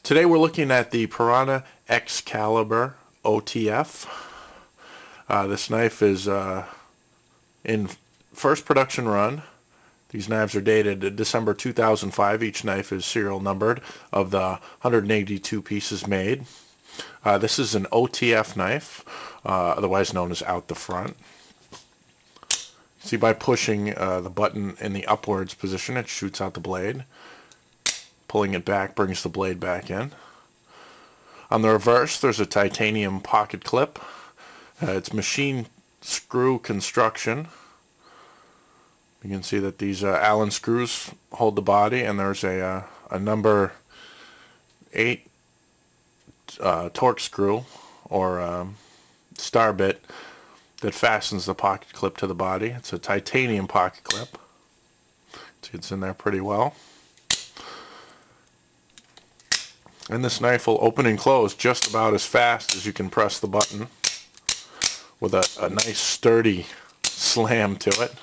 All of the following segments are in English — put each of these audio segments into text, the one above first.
Today we're looking at the Piranha Excalibur OTF. This knife is in first production run. These knives are dated December 2005. Each knife is serial numbered of the 182 pieces made. This is an OTF knife, otherwise known as out the front. See, by pushing the button in the upwards position, it shoots out the blade. Pulling it back brings the blade back in. On the reverse, there's a titanium pocket clip. It's machine screw construction. You can see that these Allen screws hold the body, and there's a number 8 torque screw or star bit that fastens the pocket clip to the body. It's a titanium pocket clip. It gets in there pretty well. And this knife will open and close just about as fast as you can press the button, with a nice sturdy slam to it.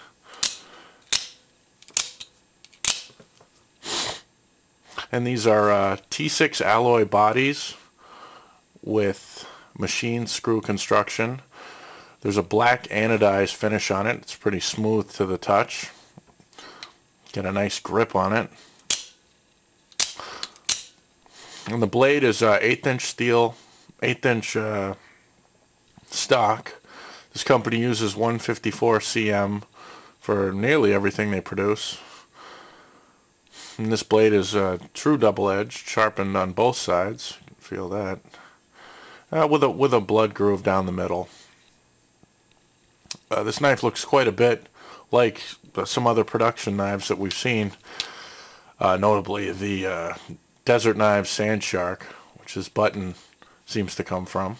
And these are T6 alloy bodies with machine screw construction. There's a black anodized finish on it. It's pretty smooth to the touch. Get a nice grip on it. And the blade is 1/8 inch steel, 1/8 inch stock. This company uses 154 cm for nearly everything they produce. And this blade is true double-edged, sharpened on both sides. You can feel that. With a blood groove down the middle. This knife looks quite a bit like some other production knives that we've seen, notably the Desert Knives Sand Shark, which this button seems to come from.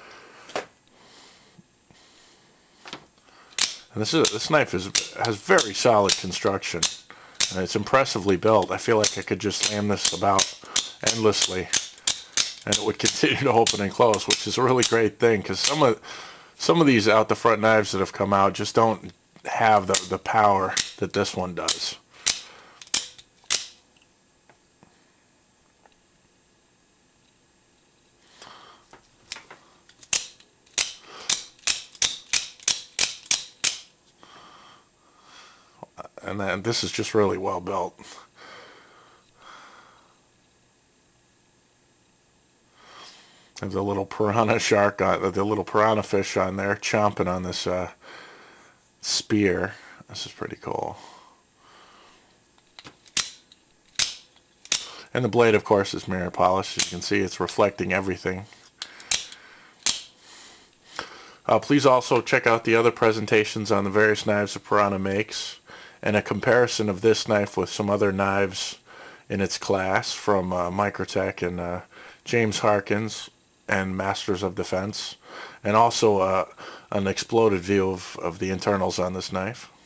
And this knife has very solid construction, and it's impressively built. I feel like I could just slam this about endlessly, and it would continue to open and close, which is a really great thing, because some of these out the front knives that have come out just don't have the power that this one does. And then this is just really well built. There's a little piranha shark, the little piranha fish on there chomping on this spear. This is pretty cool. And the blade, of course, is mirror polished. As you can see, it's reflecting everything. Please also check out the other presentations on the various knives that Piranha makes, and a comparison of this knife with some other knives in its class from Microtech and James Harkins and Masters of Defense, and also an exploded view of the internals on this knife.